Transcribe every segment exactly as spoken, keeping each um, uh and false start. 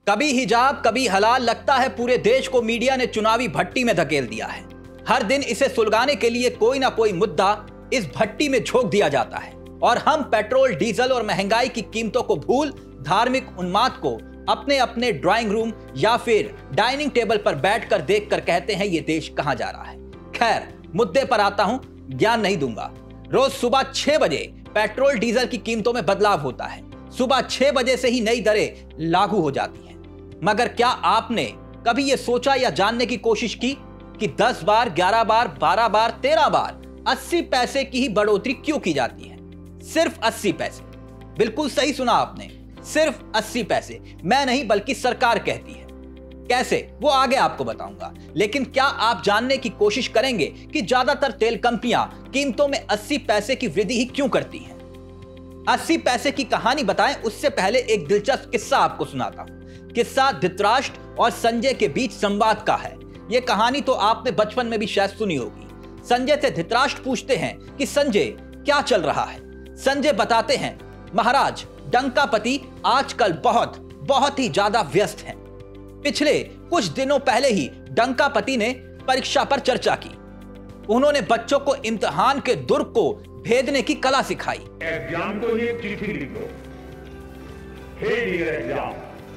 कभी हिजाब कभी हलाल, लगता है पूरे देश को मीडिया ने चुनावी भट्टी में धकेल दिया है। हर दिन इसे सुलगाने के लिए कोई ना कोई मुद्दा इस भट्टी में झोंक दिया जाता है और हम पेट्रोल, डीजल और महंगाई की कीमतों को भूल धार्मिक उन्माद को अपने अपने ड्राइंग रूम या फिर डाइनिंग टेबल पर बैठकर देखकर कहते हैं ये देश कहां जा रहा है। खैर, मुद्दे पर आता हूं, ज्ञान नहीं दूंगा। रोज सुबह छह बजे पेट्रोल डीजल की कीमतों में बदलाव होता है। सुबह छह बजे से ही नई दरें लागू हो जाती हैं। मगर क्या आपने कभी यह सोचा या जानने की कोशिश की कि दस बार, ग्यारह बार, बारह बार, तेरह बार अस्सी पैसे की ही बढ़ोतरी क्यों की जाती है? सिर्फ अस्सी पैसे। बिल्कुल सही सुना आपने, सिर्फ अस्सी पैसे। मैं नहीं बल्कि सरकार कहती है। कैसे, वो आगे आपको बताऊंगा। लेकिन क्या आप जानने की कोशिश करेंगे कि ज्यादातर तेल कंपनियां कीमतों में अस्सी पैसे की वृद्धि ही क्यों करती हैं? अस्सी पैसे की कहानी बताएं उससे पहले एक दिलचस्प किस्सा आपको सुनाता हूं। किस्सा धृतराष्ट्र और संजय के बीच संवाद का है। यह कहानी तो आपने बचपन में भी शायद सुनी होगी। संजय से धृतराष्ट्र पूछते हैं कि संजय, क्या चल रहा है? संजय बताते हैं, महाराज, डंकापति आजकल बहुत बहुत ही ज्यादा व्यस्त हैं। पिछले कुछ दिनों पहले ही डंकापति ने परीक्षा पर चर्चा की। उन्होंने बच्चों को इम्तिहान के दुर्ग को भेदने की कला सिखाई। एग्जाम को ही एक चिट्ठी लिखो, हे डियर एग्जाम।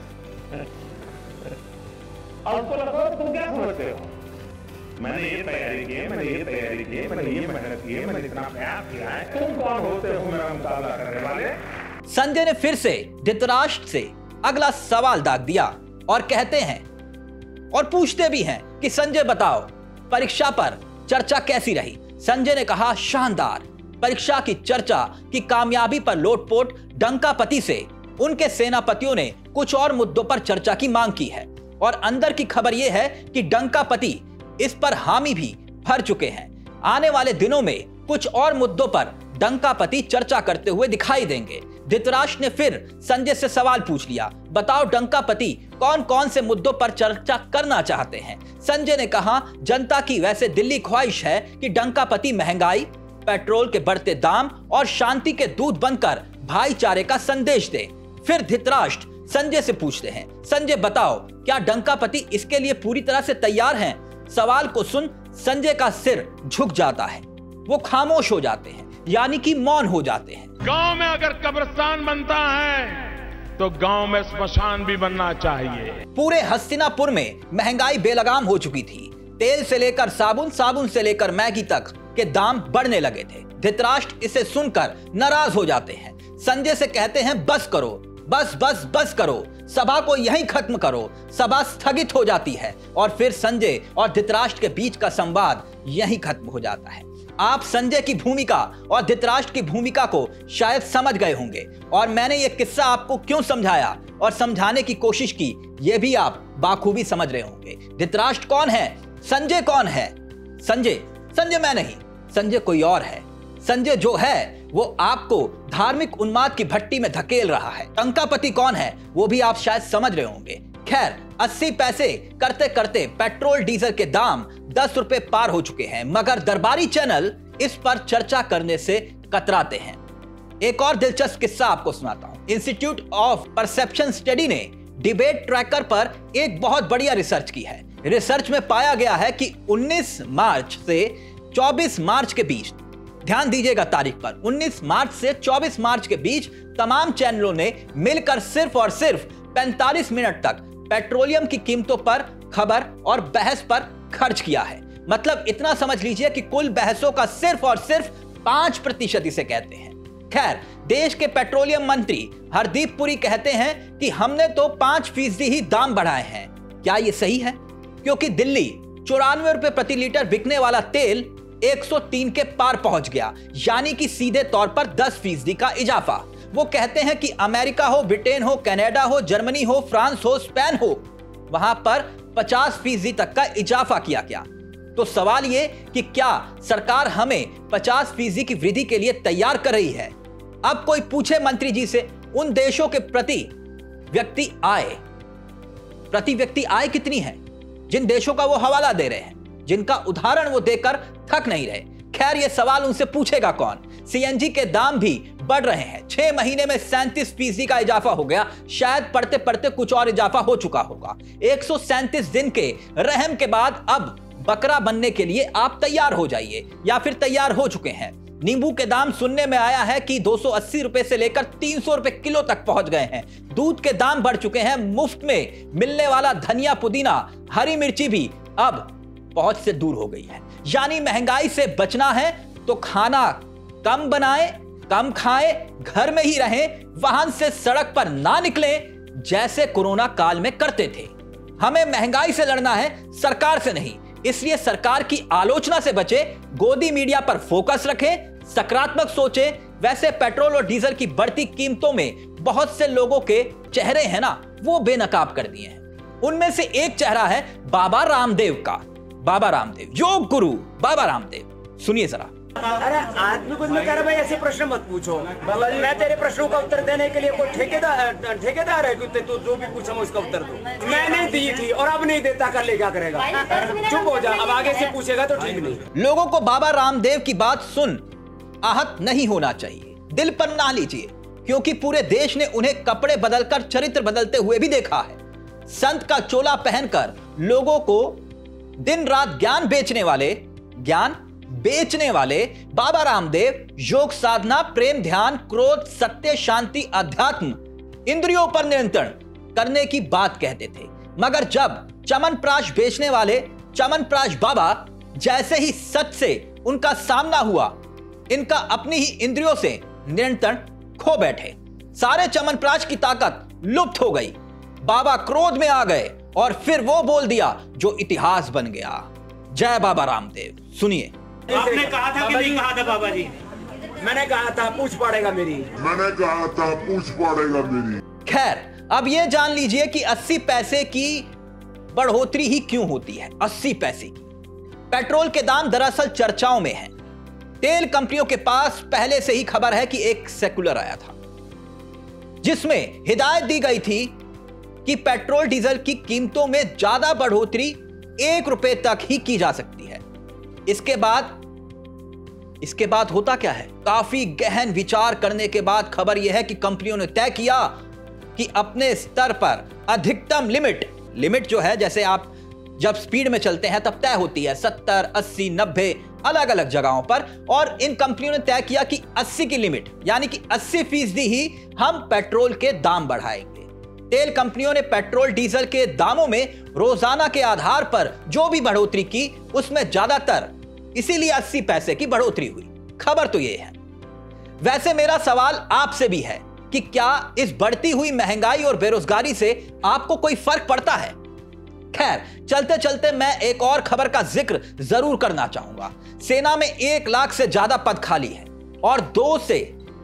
और उसको लगो तुम क्या समझते हो? मैंने ये तैयारी की है, मैंने ये तैयारी की है, मैंने ये मेहनत की है, मैंने इतना प्रयास किया है। तुम कौन होते हो मेरा मुकाबला करने वाले? संजय ने फिर से धृतराष्ट्र से अगला सवाल दाग दिया और कहते हैं और पूछते भी हैं कि संजय बताओ, परीक्षा पर चर्चा कैसी रही? संजय ने कहा, शानदार। परीक्षा की चर्चा की कामयाबी पर लोटपोट डंकापति से उनके सेनापतियों ने कुछ और मुद्दों पर चर्चा की मांग की है और अंदर की खबर यह है कि डंकापति इस पर हामी भी भर चुके हैं। आने वाले दिनों में कुछ और मुद्दों पर डंकापति चर्चा करते हुए दिखाई देंगे। धृतराष्ट्र ने फिर संजय से सवाल पूछ लिया, बताओ डंकापति कौन कौन से मुद्दों पर चर्चा करना चाहते हैं? संजय ने कहा, जनता की वैसे दिल्ली ख्वाहिश है कि डंकापति महंगाई, पेट्रोल के बढ़ते दाम और शांति के दूत बनकर भाईचारे का संदेश दे। फिर धृतराष्ट्र संजय से पूछते हैं, संजय बताओ, क्या डंकापति इसके लिए पूरी तरह से तैयार हैं? सवाल को सुन संजय का सिर झुक जाता है। वो खामोश हो जाते हैं, यानी कि मौन हो जाते हैं। गांव में अगर कब्रिस्तान बनता है तो गांव में श्मशान भी बनना चाहिए। पूरे हस्तिनापुर में महंगाई बेलगाम हो चुकी थी। तेल से लेकर साबुन, साबुन से लेकर मैगी तक के दाम बढ़ने लगे थे। धृतराष्ट्र इसे सुनकर नाराज हो जाते हैं। संजय से कहते हैं, बस करो, बस बस बस करो, सभा को यहीं खत्म करो। सभा स्थगित हो जाती है और फिर संजय और धृतराष्ट्र के बीच का संवाद यहीं खत्म हो जाता है। आप संजय की भूमिका और धृतराष्ट्र की भूमिका को शायद समझ गए होंगे और मैंने ये किस्सा आपको क्यों समझाया और समझाने की कोशिश की, ये भी आप बाखूबी समझ रहे होंगे। धृतराष्ट्र कौन है? संजय कौन है? संजय संजय मैं नहीं, संजय कोई और है। संजय जो है वो आपको धार्मिक उन्माद की भट्टी में धकेल रहा है। डंकापति कौन है वो भी आप शायद समझ रहे होंगे। खैर, अस्सी पैसे करते करते पेट्रोल डीजल के दाम दस रुपए पार हो चुके हैं, मगर दरबारी चैनल इस पर चर्चा करने से कतराते हैं। एक और दिलचस्प किस्सा आपको सुनाता हूं। इंस्टीट्यूट ऑफ परसेप्शन स्टडी ने डिबेट ट्रैकर पर एक बहुत बढ़िया रिसर्च की है। रिसर्च में पाया गया है कि उन्नीस मार्च से चौबीस मार्च के बीच, ध्यान दीजिएगा तारीख पर, उन्नीस मार्च से चौबीस मार्च के बीच तमाम चैनलों ने मिलकर सिर्फ और सिर्फ पैंतालीस मिनट तक पेट्रोलियम की कीमतों पर खबर और बहस पर खर्च किया है। मतलब इतना समझ लीजिए कि कुल बहसों का सिर्फ और सिर्फ पांच प्रतिशत इसे कहते हैं। खैर, देश के पेट्रोलियम मंत्री हरदीप पुरी कहते हैं कि हमने तो पांच फीसदी ही दाम बढ़ाए हैं। क्या ये सही है? क्योंकि दिल्ली चौरानवे रुपए प्रति लीटर बिकने वाला तेल एक सौ तीन के पार पहुंच गया, यानी कि सीधे तौर पर दस फीसदी का इजाफा। वो कहते हैं कि अमेरिका हो, ब्रिटेन हो, कनाडा हो, जर्मनी हो, फ्रांस हो, स्पेन हो, वहां पर पचास फीसदी तक का इजाफा किया गया। तो सवाल ये कि क्या सरकार हमें पचास फीसदी की वृद्धि के लिए तैयार कर रही है? अब कोई पूछे मंत्री जी से, उन देशों के प्रति व्यक्ति आय प्रति व्यक्ति आय कितनी है जिन देशों का वो हवाला दे रहे हैं, जिनका उदाहरण वो देकर थक नहीं रहे। खैर, ये सवाल उनसे पूछेगा कौन? सीएनजी के दाम भी बढ़ रहे हैं। छह महीने में सैंतीस फीसदी का इजाफा हो गया। शायद पढ़ते पढ़ते कुछ और इजाफा हो चुका होगा। एक सौ सैंतीस दिन के रहम के बाद अब बकरा बनने के लिए आप तैयार हो जाइए या फिर तैयार हो चुके हैं। नींबू के दाम सुनने में आया है कि दो सौ अस्सी रुपए से लेकर तीन सौ रुपए किलो तक पहुंच गए हैं। दूध के दाम बढ़ चुके हैं। मुफ्त में मिलने वाला धनिया, पुदीना, हरी मिर्ची भी अब पहुंच से दूर हो गई है। यानी महंगाई से बचना है तो खाना कम बनाएं, कम खाएं, घर में ही रहें, वाहन से सड़क पर ना निकलें जैसे कोरोना काल में करते थे। हमें महंगाई से लड़ना है, सरकार से नहीं। इसलिए सरकार की आलोचना से बचे, गोदी मीडिया पर फोकस रखें, सकारात्मक सोचें। वैसे पेट्रोल और डीजल की बढ़ती कीमतों में बहुत से लोगों के चेहरे हैं ना, वो बेनकाब कर दिए हैं। उनमें से एक चेहरा है बाबा रामदेव का। बाबा रामदेव, योग गुरु बाबा रामदेव, सुनिए जरा। अरे आदमी कुछ में कह रहा भाई ऐसे प्रश्न मत पूछो। मैं तेरे प्रश्नों का उत्तर देने के लिए कोई ठेकेदार ठेकेदार है कि तू जो भी पूछा मैं उसका उत्तर दूं। मैंने दी थी और अब नहीं देता, कर ले क्या करेगा? चुप हो जा, अब आगे से पूछेगा तो ठीक नहीं। लोगों को बाबा रामदेव की बात सुन आहत नहीं होना चाहिए, दिल पर ना लीजिए, क्योंकि पूरे देश ने उन्हें कपड़े बदलकर चरित्र बदलते हुए भी देखा है। संत का चोला पहनकर लोगों को दिन रात ज्ञान बेचने वाले ज्ञान बेचने वाले बाबा रामदेव योग साधना, प्रेम, ध्यान, क्रोध, सत्य, शांति, अध्यात्म, इंद्रियों पर नियंत्रण करने की बात कहते थे। मगर जब चमनप्राश बेचने वाले चमनप्राश बाबा जैसे ही सच से उनका सामना हुआ, इनका अपनी ही इंद्रियों से नियंत्रण खो बैठे। सारे चमनप्राश की ताकत लुप्त हो गई। बाबा क्रोध में आ गए और फिर वो बोल दिया जो इतिहास बन गया। जय बाबा रामदेव। सुनिए। आपने कहा था कि नहीं कहा था बाबा जी? मैंने कहा था पूछ पड़ेगा मेरी। मैंने कहा था पूछ पड़ेगा मेरी। खैर, अब ये जान लीजिए कि अस्सी पैसे की बढ़ोतरी ही क्यों होती है। अस्सी पैसे की पेट्रोल के दाम दरअसल चर्चाओं में हैं। तेल कंपनियों के पास पहले से ही खबर है कि एक सर्कुलर आया था जिसमें हिदायत दी गई थी कि पेट्रोल डीजल की कीमतों में ज्यादा बढ़ोतरी एक रुपए तक ही की जा सकती है। इसके बाद इसके बाद होता क्या है? काफी गहन विचार करने के बाद खबर यह है कि कंपनियों ने तय किया कि अपने स्तर पर अधिकतम लिमिट लिमिट जो है, जैसे आप जब स्पीड में चलते हैं तब तय होती है सत्तर, अस्सी, नब्बे अलग अलग जगहों पर, और इन कंपनियों ने तय किया कि अस्सी की लिमिट यानी कि अस्सी फीसदी ही हम पेट्रोल के दाम बढ़ाएंगे। तेल कंपनियों ने पेट्रोल डीजल के दामों में रोजाना के आधार पर जो भी बढ़ोतरी की उसमें ज्यादातर इसीलिए अस्सी पैसे की बढ़ोतरी हुई। खबर तो यह है। वैसे मेरा सवाल आपसे भी है कि क्या इस बढ़ती हुई महंगाई और बेरोजगारी से आपको कोई फर्क पड़ता है? खैर, चलते चलते मैं एक और खबर का जिक्र जरूर करना चाहूंगा। सेना में एक लाख से ज्यादा पद खाली है और दो से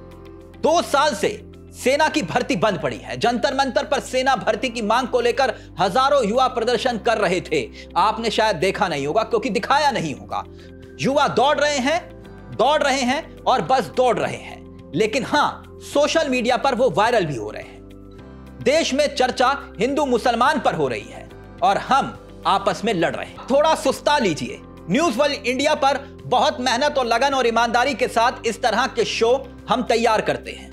दो साल से सेना की भर्ती बंद पड़ी है। जंतर मंतर पर सेना भर्ती की मांग को लेकर हजारों युवा प्रदर्शन कर रहे थे। आपने शायद देखा नहीं होगा क्योंकि दिखाया नहीं होगा। युवा दौड़ रहे हैं दौड़ रहे हैं और बस दौड़ रहे हैं, लेकिन हां, सोशल मीडिया पर वो वायरल भी हो रहे हैं। देश में चर्चा हिंदू मुसलमान पर हो रही है और हम आपस में लड़ रहे हैं। थोड़ा सुस्ता लीजिए। न्यूज वर्ल्ड इंडिया पर बहुत मेहनत और लगन और ईमानदारी के साथ इस तरह के शो हम तैयार करते हैं।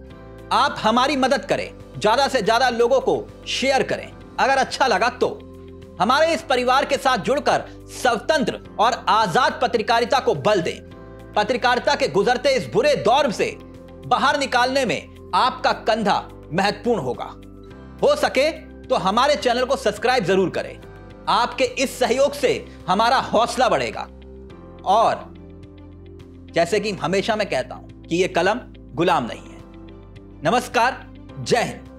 आप हमारी मदद करें, ज्यादा से ज्यादा लोगों को शेयर करें। अगर अच्छा लगा तो हमारे इस परिवार के साथ जुड़कर स्वतंत्र और आजाद पत्रकारिता को बल दें। पत्रकारिता के गुजरते इस बुरे दौर से बाहर निकालने में आपका कंधा महत्वपूर्ण होगा। हो सके तो हमारे चैनल को सब्सक्राइब जरूर करें। आपके इस सहयोग से हमारा हौसला बढ़ेगा। और जैसे कि हमेशा मैं कहता हूं कि यह कलम गुलाम नहीं है। नमस्कार, जय हिंद।